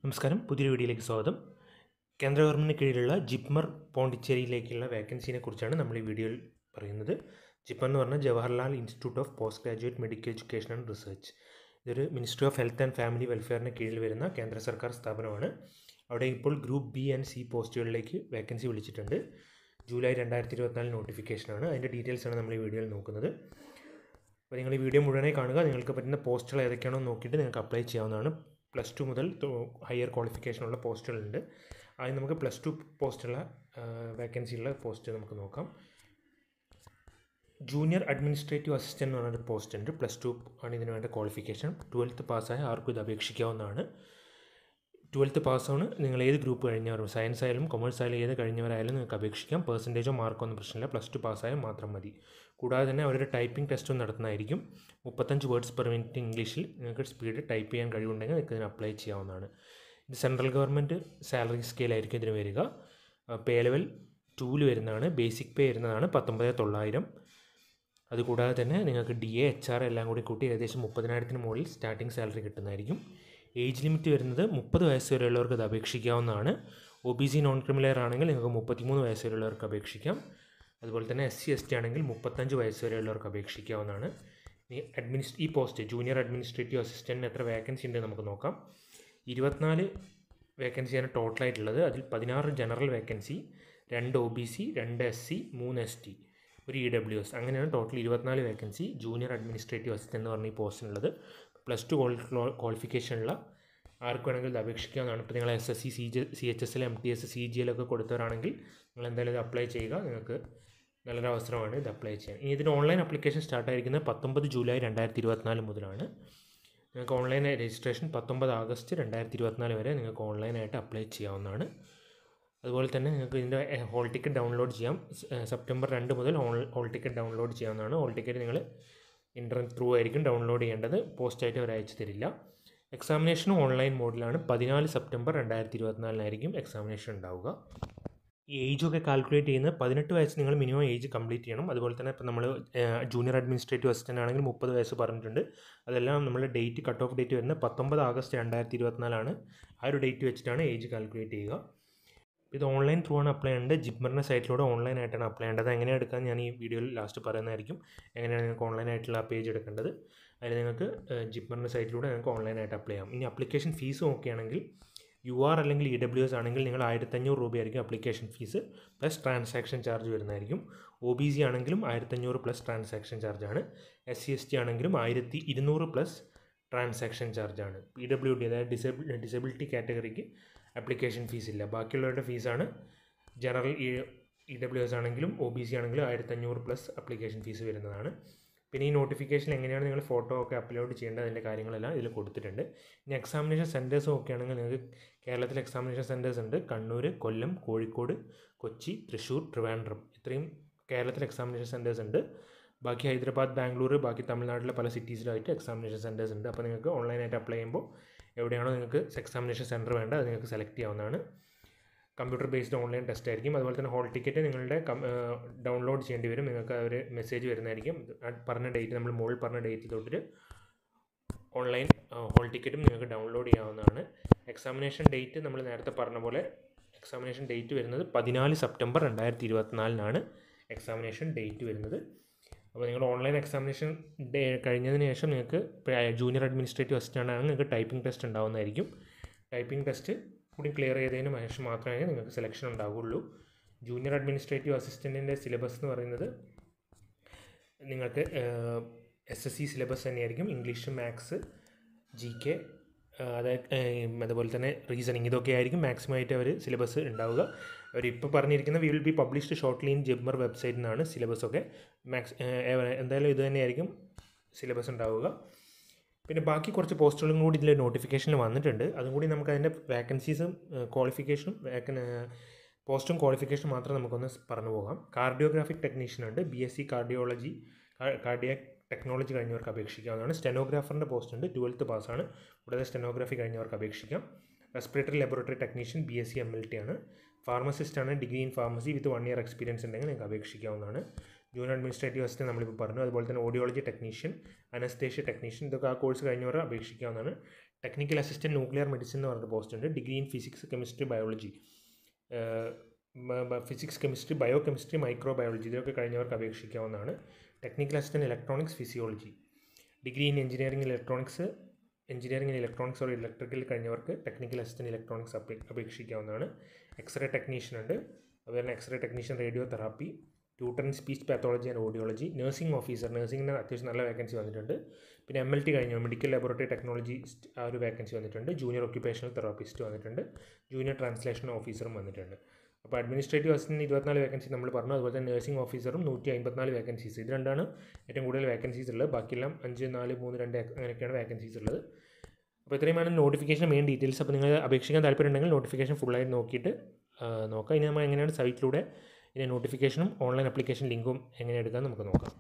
നമസ്കാരം, പുതിയൊരു വീഡിയോയിലേക്ക് സ്വാഗതം. കേന്ദ്ര ഗവൺമെൻറ്റിന് കീഴിലുള്ള ജിപ്മർ പോണ്ടിച്ചേരിയിലേക്കുള്ള വേക്കൻസിനെ കുറിച്ചാണ് നമ്മൾ ഈ വീഡിയോയിൽ പറയുന്നത്. ജിപ്മർ എന്ന് പറഞ്ഞാൽ Jawaharlal institute of post graduate medical education and research. ഇതൊരു ministry of health and family വെൽഫെയറിന് കീഴിൽ വരുന്ന കേന്ദ്ര സർക്കാർ സ്ഥാപനമാണ്. അവിടെ ഇപ്പോൾ ഗ്രൂപ്പ് ബി ആൻഡ് സി പോസ്റ്റുകളിലേക്ക് വേക്കൻസി വിളിച്ചിട്ടുണ്ട്. ജൂലൈ 2024 നോട്ടിഫിക്കേഷനാണ്. അതിൻ്റെ ഡീറ്റെയിൽസാണ് നമ്മൾ ഈ വീഡിയോയിൽ നോക്കുന്നത്. അപ്പോൾ നിങ്ങൾ ഈ വീഡിയോ മുഴുവനായി കാണുക. നിങ്ങൾക്ക് പറ്റുന്ന പോസ്റ്റുകൾ ഏതൊക്കെയാണോ നോക്കിയിട്ട് നിങ്ങൾക്ക് അപ്ലൈ ചെയ്യാവുന്നതാണ്. +2 മുതൽ ഹയർ ക്വാളിഫിക്കേഷനുള്ള പോസ്റ്റുകളുണ്ട്. ആദ്യം നമുക്ക് +2 പോസ്റ്റുള്ള വേക്കൻസിയുള്ള പോസ്റ്റ് നമുക്ക് നോക്കാം. ജൂനിയർ അഡ്മിനിസ്ട്രേറ്റീവ് അസിസ്റ്റൻ്റ് എന്ന് പറഞ്ഞൊരു പോസ്റ്റ് ഉണ്ട്. +2 ആണ് ഇതിന് വേണ്ട ക്വാളിഫിക്കേഷൻ. 12th പാസ്സായ ആർക്കും ഇത് അപേക്ഷിക്കാവുന്നതാണ്. 12th പാസ്സാണ്. നിങ്ങൾ ഏത് ഗ്രൂപ്പ് കഴിഞ്ഞവരും, സയൻസ് ആയാലും കൊമേഴ്സ് ആയാലും ഏത് കഴിഞ്ഞവരായാലും നിങ്ങൾക്ക് അപേക്ഷിക്കാം. പെർസെൻറ്റേജോ മാർക്കോ ഒന്നും പ്രശ്നമില്ല. +2 പാസ്സായാൽ മാത്രം മതി. കൂടാതെ തന്നെ അവരുടെ ടൈപ്പിംഗ് ടെസ്റ്റും നടത്തുന്നതായിരിക്കും. 35 വേർഡ്സ് പെർ മിനിറ്റ് ഇംഗ്ലീഷിൽ നിങ്ങൾക്ക് സ്പീഡ് ടൈപ്പ് ചെയ്യാൻ കഴിവുണ്ടെങ്കിൽ നിങ്ങൾക്ക് ഇതിന് അപ്ലൈ ചെയ്യാവുന്നതാണ്. ഇത് സെൻട്രൽ ഗവൺമെൻറ് സാലറി സ്കെയിലായിരിക്കും ഇതിന് വരിക. പേ ലെവൽ 2 വരുന്നതാണ്. ബേസിക് പേ വരുന്നതാണ് 19,900. അതുകൂടാതെ തന്നെ നിങ്ങൾക്ക് DA HR എല്ലാം കൂടി കൂട്ടി ഏകദേശം 30,000-ന് മുകളിൽ സ്റ്റാർട്ടിംഗ് സാലറി കിട്ടുന്നതായിരിക്കും. ഏജ് ലിമിറ്റ് വരുന്നത് 30 വയസ്സ് വരെയുള്ളവർക്ക് ഇത് അപേക്ഷിക്കാവുന്നതാണ്. OBC നോൺ ക്രിമിനൽ ആണെങ്കിൽ നിങ്ങൾക്ക് 33 വയസ്സ് വരെയുള്ളവർക്ക് അപേക്ഷിക്കാം. അതുപോലെ തന്നെ SC ST ആണെങ്കിൽ 35 വയസ്സ് വരെയുള്ളവർക്ക് അപേക്ഷിക്കാവുന്നതാണ്. ഈ പോസ്റ്റ് ജൂനിയർ അഡ്മിനിസ്ട്രേറ്റീവ് അസിസ്റ്റൻറ്റിന് എത്ര വേക്കൻസി ഉണ്ട് നമുക്ക് നോക്കാം. 24 വേക്കൻസിയാണ് ടോട്ടലായിട്ടുള്ളത്. അതിൽ 16 general vacancy, 2 OBC, 2 SC, 3 ST, 1 EWS, അങ്ങനെയാണ് total 24 vacancy junior administrative assistant എന്ന് പറഞ്ഞ ഈ പോസ്റ്റിനുള്ളത്. +2 ക്വാളിഫിക്കേഷനുള്ള ആർക്ക് വേണമെങ്കിൽ ഇത് അപേക്ഷിക്കാവുന്നതാണ്. ഇപ്പോൾ നിങ്ങൾ SSC, CHSL, MTS, CGL ഒക്കെ കൊടുത്തവരാണെങ്കിൽ നിങ്ങൾ എന്തായാലും ഇത് അപ്ലൈ ചെയ്യുക. നിങ്ങൾക്ക് നല്ലൊരു അവസരമാണ് ഇത് അപ്ലൈ ചെയ്യാൻ. ഇനി ഇതിന് ഓൺലൈൻ അപ്ലിക്കേഷൻ സ്റ്റാർട്ടായിരിക്കുന്നത് 19 ജൂലൈ 2024 മുതലാണ്. നിങ്ങൾക്ക് ഓൺലൈൻ രജിസ്ട്രേഷൻ 19 ആഗസ്റ്റ് 2024 വരെ നിങ്ങൾക്ക് ഓൺലൈനായിട്ട് അപ്ലൈ ചെയ്യാവുന്നതാണ്. അതുപോലെ തന്നെ നിങ്ങൾക്ക് ഇതിൻ്റെ ഹോൾ ടിക്കറ്റ് ഡൗൺലോഡ് ചെയ്യാം. സെപ്റ്റംബർ 2 മുതൽ ഹോൾ ടിക്കറ്റ് ഡൗൺലോഡ് ചെയ്യാവുന്നതാണ്. ഹോൾ ടിക്കറ്റ് നിങ്ങൾ ഇൻ്റർനെറ്റ് ത്രൂ ആയിരിക്കും ഡൗൺലോഡ് ചെയ്യേണ്ടത്. പോസ്റ്റായിട്ട് അവർ അയച്ചു തരില്ല. എക്സാമിനേഷനും ഓൺലൈൻ മോഡിലാണ്. 14 സെപ്റ്റംബർ 2024 എക്സാമിനേഷൻ ഉണ്ടാവുക. ഈ ഏജൊക്കെ കാൽക്കുലേറ്റ് ചെയ്യുന്നത് 18 വയസ്സ് നിങ്ങൾ മിനിമം ഏജ് കംപ്ലീറ്റ് ചെയ്യണം. അതുപോലെ തന്നെ ഇപ്പോൾ നമ്മൾ ജൂനിയർ അഡ്മിനിസ്ട്രേറ്റീവ് അസിസ്റ്റൻ്റ് ആണെങ്കിൽ 30 വയസ്സ് പറഞ്ഞിട്ടുണ്ട്. അതെല്ലാം നമ്മൾ ഡേറ്റ് കട്ട് ഓഫ് ഡേറ്റ് വരുന്നത് 19 ആഗസ്റ്റ് 2024 ആ ഒരു ഡേറ്റ് വെച്ചിട്ടാണ് ഏജ് കാൽക്കുലേറ്റ് ചെയ്യുക. ഇത് ഓൺലൈൻ ത്രൂ ആണ് അപ്ലൈ ചെയ്യേണ്ടത്. ജിപ്മറിൻ്റെ സൈറ്റിലൂടെ ഓൺലൈനായിട്ടാണ് അപ്ലൈ ചെയ്യേണ്ടത്. എങ്ങനെ എടുക്കാൻ ഞാൻ ഈ വീഡിയോയിൽ ലാസ്റ്റ് പറയുന്നതായിരിക്കും. എങ്ങനെയാണ് നിങ്ങൾക്ക് ഓൺലൈനായിട്ടുള്ള ആ പേജ് എടുക്കേണ്ടത്. അതിൽ നിങ്ങൾക്ക് ജിപ്മറിൻ്റെ സൈറ്റിലൂടെ നിങ്ങൾക്ക് ഓൺലൈനായിട്ട് അപ്ലൈ ചെയ്യാം. ഇനി അപ്ലിക്കേഷൻ ഫീസ് നോക്കുകയാണെങ്കിൽ UR അല്ലെങ്കിൽ EWS ആണെങ്കിൽ നിങ്ങൾ 1,500 രൂപയായിരിക്കും application fees, plus transaction charge വരുന്നതായിരിക്കും. OBC ആണെങ്കിലും 1,500 പ്ലസ് ട്രാൻസാക്ഷൻ ചാർജാണ്. SC ST ആണെങ്കിലും 1,200 പ്ലസ് ട്രാൻസാക്ഷൻ ചാർജാണ്. PWD അതായത് ഡിസബിലിറ്റി കാറ്റഗറിക്ക് അപ്ലിക്കേഷൻ ഫീസ് ഇല്ല. ബാക്കിയുള്ളവരുടെ ഫീസാണ്. ജനറൽ EWS ആണെങ്കിലും OBC ആണെങ്കിലും 1,500 പ്ലസ് അപ്ലിക്കേഷൻ ഫീസ് വരുന്നതാണ്. പിന്നെ ഈ നോട്ടിഫിക്കേഷൻ എങ്ങനെയാണ് നിങ്ങൾ ഫോട്ടോ ഒക്കെ അപ്ലോഡ് ചെയ്യേണ്ടത് അതിൻ്റെ കാര്യങ്ങളെല്ലാം ഇതിൽ കൊടുത്തിട്ടുണ്ട്. ഇനി എക്സാമിനേഷൻ സെൻറ്റേഴ്സ് നോക്കുകയാണെങ്കിൽ നിങ്ങൾക്ക് കേരളത്തിൽ എക്സാമിനേഷൻ സെൻറ്റേഴ്സ് ഉണ്ട്. കണ്ണൂർ, കൊല്ലം, കോഴിക്കോട്, കൊച്ചി, തൃശ്ശൂർ, ട്രിവാൻഡ്രം, ഇത്രയും കേരളത്തിൽ എക്സാമിനേഷൻ സെൻറ്റേഴ്സ് ഉണ്ട്. ബാക്കി ഹൈദരാബാദ്, ബാംഗ്ലൂർ, ബാക്കി തമിഴ്നാട്ടിലെ പല സിറ്റീസിലായിട്ട് എക്സാമിനേഷൻ സെൻറ്റേഴ്സ് ഉണ്ട്. അപ്പോൾ നിങ്ങൾക്ക് ഓൺലൈനായിട്ട് അപ്ലൈ ചെയ്യുമ്പോൾ എവിടെയാണോ നിങ്ങൾക്ക് എക്സാമിനേഷൻ സെൻറ്റർ വേണ്ട അത് നിങ്ങൾക്ക് സെലക്ട് ചെയ്യാവുന്നതാണ്. കമ്പ്യൂട്ടർ ബേസ്ഡ് ഓൺലൈൻ ടെസ്റ്റ് ആയിരിക്കും. അതുപോലെ തന്നെ ഹോൾ ടിക്കറ്റ് നിങ്ങളുടെ ഡൗൺലോഡ് ചെയ്യേണ്ടി വരും. നിങ്ങൾക്ക് ഒരു മെസ്സേജ് വരുന്നതായിരിക്കും. പറഞ്ഞ ഡേറ്റ് നമ്മൾ മുകളിൽ പറഞ്ഞ ഡേറ്റ് തൊട്ടിട്ട് ഓൺലൈൻ ഹോൾ ടിക്കറ്റും നിങ്ങൾക്ക് ഡൗൺലോഡ് ചെയ്യാവുന്നതാണ്. എക്സാമിനേഷൻ ഡേറ്റ് നമ്മൾ നേരത്തെ പറഞ്ഞ പോലെ എക്സാമിനേഷൻ ഡേറ്റ് വരുന്നത് 14 സെപ്റ്റംബർ 2024 എക്സാമിനേഷൻ ഡേറ്റ് വരുന്നത്. അപ്പോൾ നിങ്ങൾ ഓൺലൈൻ എക്സാമിനേഷൻ കഴിഞ്ഞതിന് ശേഷം നിങ്ങൾക്ക് ജൂനിയർ അഡ്മിനിസ്ട്രേറ്റീവ് അസിസ്റ്റൻ്റ് ആണെങ്കിൽ നിങ്ങൾക്ക് ടൈപ്പിംഗ് ടെസ്റ്റ് ഉണ്ടാവുന്നതായിരിക്കും. ടൈപ്പിംഗ് ടെസ്റ്റ് കൂടി ക്ലിയർ ചെയ്തതിന് ശേഷം മാത്രമേ നിങ്ങൾക്ക് സെലക്ഷൻ ഉണ്ടാവുകയുള്ളൂ. ജൂനിയർ അഡ്മിനിസ്ട്രേറ്റീവ് അസിസ്റ്റൻറ്റിൻ്റെ സിലബസ് എന്ന് പറയുന്നത് നിങ്ങൾക്ക് SSC സിലബസ് തന്നെയായിരിക്കും. ഇംഗ്ലീഷ്, മാത്സ്, GK, അതുപോലെ തന്നെ റീസണിങ്, ഇതൊക്കെ ആയിരിക്കും മാക്സിമം ആയിട്ട് അവർ സിലബസ് ഉണ്ടാവുക. അവരിപ്പോൾ പറഞ്ഞിരിക്കുന്ന will be published shortly in JIPMER വെബ്സൈറ്റിൽ നിന്നാണ് സിലബസൊക്കെ. എന്തായാലും ഇത് തന്നെയായിരിക്കും സിലബസ് ഉണ്ടാവുക. പിന്നെ ബാക്കി കുറച്ച് പോസ്റ്റുകളും കൂടി ഇതിൽ നോട്ടിഫിക്കേഷനിൽ വന്നിട്ടുണ്ട്. അതും കൂടി നമുക്ക് അതിൻ്റെ വേക്കൻസീസും ക്വാളിഫിക്കേഷനും പോസ്റ്റും ക്വാളിഫിക്കേഷനും മാത്രം നമുക്കൊന്ന് പറഞ്ഞു പോകാം. കാർഡിയോഗ്രാഫിക് ടെക്നീഷ്യൻ ഉണ്ട്. BSc കാർഡിയാക് ടെക്നോളജി കഴിഞ്ഞവർക്ക് അപേക്ഷിക്കാവുന്നതാണ്. സ്റ്റെനോഗ്രാഫറിൻ്റെ പോസ്റ്റ് ഉണ്ട്. 12th പാസ്സാണ്. കൂടാതെ സ്റ്റെനോഗ്രാഫി കഴിഞ്ഞവർക്ക് അപേക്ഷിക്കാം. Respiratory laboratory technician BSc MLT ആണ്. ഫാർമസിസ്റ്റ് ആണ്. Degree in pharmacy with 1 year experience ഉണ്ടെങ്കിൽ നിങ്ങൾക്ക് അപേക്ഷിക്കാവുന്നതാണ്. ജൂനിയർ അഡ്മിനിസ്ട്രേറ്റീവ് അസിസ്റ്റന്റ് നമ്മളിപ്പോൾ പറഞ്ഞു. അതുപോലെ തന്നെ ഓഡിയോളജി ടെക്നീഷ്യൻ, അനസ്തേഷ്യ ടെക്നീഷ്യൻ, ഇതൊക്കെ ആ കോഴ്സ് കഴിഞ്ഞവർ അപേക്ഷിക്കാവുന്നതാണ്. ടെക്നിക്കൽ അസിസ്റ്റൻറ്റ് ന്യൂക്ലിയർ മെഡിസിൻ എന്ന് പറഞ്ഞ പോസ്റ്റ് ഉണ്ട്. Degree in physics, chemistry, biology, physics, chemistry, biochemistry, microbiology ഇതൊക്കെ കഴിഞ്ഞവർക്ക് അപേക്ഷിക്കാവുന്നതാണ്. Technical assistant electronics, physiology. Degree in engineering electronics or electrical കഴിഞ്ഞവർക്ക് ടെക്നിക്കൽ അസിസ്റ്റൻറ്റ് ഇലക്ട്രോണിക്സ് അപേക്ഷിക്കാവുന്നതാണ്. എക്സ്റേ ടെക്നീഷ്യൻ ഉണ്ട്. അതുപോലെ x ray technician, radiotherapy, tutor in speech pathology and audiology. Nursing officer, നഴ്സിംഗിന് അത്യാവശ്യം നല്ല വേക്കൻസി വന്നിട്ടുണ്ട്. പിന്നെ MLT കഴിഞ്ഞു മെഡിക്കൽ ലബോറട്ടറി ടെക്നോളജിസ്റ്റ് ആ ഒരു വേക്കൻസി വന്നിട്ടുണ്ട്. ജൂനിയർ ഒക്യുപ്പേഷണൽ തെറാപ്പിസ്റ്റ് വന്നിട്ടുണ്ട്. ജൂനിയർ ട്രാൻസ്ലേഷൻ ഓഫീസറും വന്നിട്ടുണ്ട്. അപ്പോൾ അഡ്മിനിസ്ട്രേറ്റീവ് അസിസ്റ്റൻറ്റ് 24 വേക്കൻസി നമ്മൾ പറഞ്ഞു. അതുപോലെ തന്നെ നഴ്സിംഗ് ഓഫീസറും 154 വേക്കൻസീസ്. ഇത് രണ്ടാണ് ഏറ്റവും കൂടുതൽ വേക്കൻസീസ് ഉള്ളത്. ബാക്കിയെല്ലാം 5, 4, 3, 2 അങ്ങനെയൊക്കെയാണ് വേക്കൻസീസ് ഉള്ളത്. അപ്പോൾ ഇത്രയുമാണ് നോട്ടിഫിക്കേഷൻ മെയിൻ ഡീറ്റെയിൽസ്. അപ്പോൾ നിങ്ങൾ അപേക്ഷിക്കാൻ താല്പര്യമുണ്ടെങ്കിൽ നോട്ടിഫിക്കേഷൻ ഫുള്ളായിട്ട് നോക്കിയിട്ട് നോക്കാം. ഇനി നമ്മൾ എങ്ങനെയാണ് സൈറ്റിലൂടെ ഇതിൻ്റെ നോട്ടിഫിക്കേഷനും ഓൺലൈൻ ആപ്ലിക്കേഷൻ ലിങ്കും എങ്ങനെ എടുക്കാൻ നമുക്ക് നോക്കാം.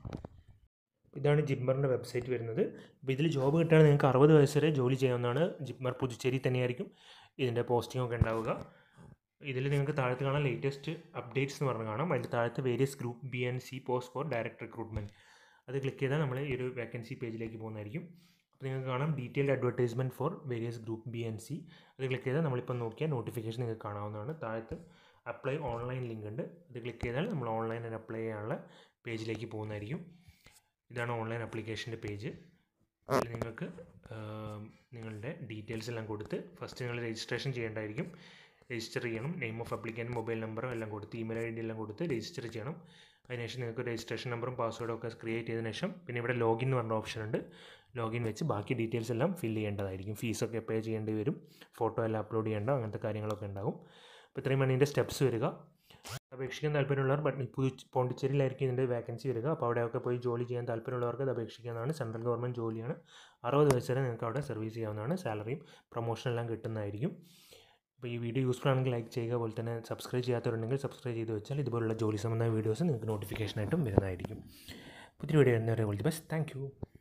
ഇതാണ് ജിപ്മറിൻ്റെ വെബ്സൈറ്റ് വരുന്നത്. അപ്പോൾ ഇതിൽ ജോബ് കിട്ടുകയാണെങ്കിൽ നിങ്ങൾക്ക് 60 വയസ്സ് വരെ ജോലി ചെയ്യാവുന്നതാണ്. ജിപ്മർ പുതുച്ചേരി തന്നെയായിരിക്കും ഇതിൻ്റെ പോസ്റ്റിംഗ് ഒക്കെ ഉണ്ടാവുക. ഇതിൽ നിങ്ങൾക്ക് താഴത്ത് കാണാം ലേറ്റസ്റ്റ് അപ്ഡേറ്റ്സ് എന്ന് പറഞ്ഞ് കാണാം. അതിൻ്റെ താഴത്ത് various group B and C post for direct recruitment. അത് ക്ലിക്ക് ചെയ്താൽ നമ്മൾ ഈ ഒരു വേക്കൻസി പേജിലേക്ക് പോകുന്നതായിരിക്കും. അപ്പോൾ നിങ്ങൾക്ക് കാണാം detailed advertisement for various group B and C. അത് ക്ലിക്ക് ചെയ്താൽ നമ്മളിപ്പോൾ നോക്കിയാൽ നോട്ടിഫിക്കേഷൻ നിങ്ങൾക്ക് കാണാവുന്നതാണ്. താഴത്ത് അപ്ലൈ ഓൺലൈൻ ലിങ്ക് ഉണ്ട്. അത് ക്ലിക്ക് ചെയ്താൽ നമ്മൾ ഓൺലൈനിൽ അപ്ലൈ ചെയ്യാനുള്ള പേജിലേക്ക് പോകുന്നതായിരിക്കും. ഇതാണ് ഓൺലൈൻ ആപ്ലിക്കേഷൻ്റെ പേജ്. അതിൽ നിങ്ങൾക്ക് നിങ്ങളുടെ ഡീറ്റെയിൽസ് എല്ലാം കൊടുത്ത് ഫസ്റ്റ് നിങ്ങൾ രജിസ്ട്രേഷൻ ചെയ്യേണ്ടതായിരിക്കും. രജിസ്റ്റർ ചെയ്യണം. നെയിം ഓഫ് അപ്ലിക്കൻ്റ്, മൊബൈൽ നമ്പറും എല്ലാം കൊടുത്ത് ഇമെയിൽ ID എല്ലാം കൊടുത്ത് രജിസ്റ്റർ ചെയ്യണം. അതിനുശേഷം നിങ്ങൾക്ക് രജിസ്ട്രേഷൻ നമ്പറും പാസ്വേഡും ഒക്കെ ക്രിയേറ്റ് ചെയ്തതിനു ശേഷം പിന്നെ ഇവിടെ ലോഗിൻ എന്ന് പറഞ്ഞ ഓപ്ഷൻ ഉണ്ട്. ലോഗിൻ വെച്ച് ബാക്കി ഡീറ്റെയിൽസ് എല്ലാം ഫില്ല് ചെയ്യേണ്ടതായിരിക്കും. ഫീസൊക്കെ പേ ചെയ്യേണ്ടി വരും. ഫോട്ടോ എല്ലാം അപ്ലോഡ് ചെയ്യേണ്ട അങ്ങനത്തെ കാര്യങ്ങളൊക്കെ ഉണ്ടാകും. അപ്പോൾ ഇത്രയുമാണ് ഇതിൻ്റെ സ്റ്റെപ്സ് വരിക. അപേക്ഷിക്കാൻ താല്പര്യമുള്ളവർ പോണ്ടിച്ചേരിയിലായിരിക്കും ഇതിൻ്റെ വേക്കൻസി വരിക. അപ്പോൾ അവിടെയൊക്കെ പോയി ജോലി ചെയ്യാൻ താല്പര്യമുള്ളവർക്ക് അത് അപേക്ഷിക്കാവുന്നതാണ്. സെൻട്രൽ ഗവൺമെൻറ് ജോലിയാണ്. 60 വയസ്സ് വരെ നിങ്ങൾക്ക് അവിടെ സർവീസ് ചെയ്യാവുന്നതാണ്. സാലറിയും പ്രൊമോഷനെല്ലാം കിട്ടുന്നതായിരിക്കും. അപ്പോൾ ഈ വീഡിയോ യൂസ്ഫുൾ ആണെങ്കിൽ ലൈക്ക് ചെയ്യുക. അതുപോലെ തന്നെ സബ്സ്ക്രൈബ് ചെയ്യാത്തവരുണ്ടെങ്കിൽ സബ്സ്ക്രൈബ് ചെയ്ത് വെച്ചാൽ ഇതുപോലുള്ള ജോലി സംബന്ധമായ വീഡിയോസ് നിങ്ങൾക്ക് നോട്ടിഫിക്കേഷനായിട്ടും വരുന്നതായിരിക്കും. പുതിയ വീഡിയോ വരുന്നവരെ all the best. Thank U.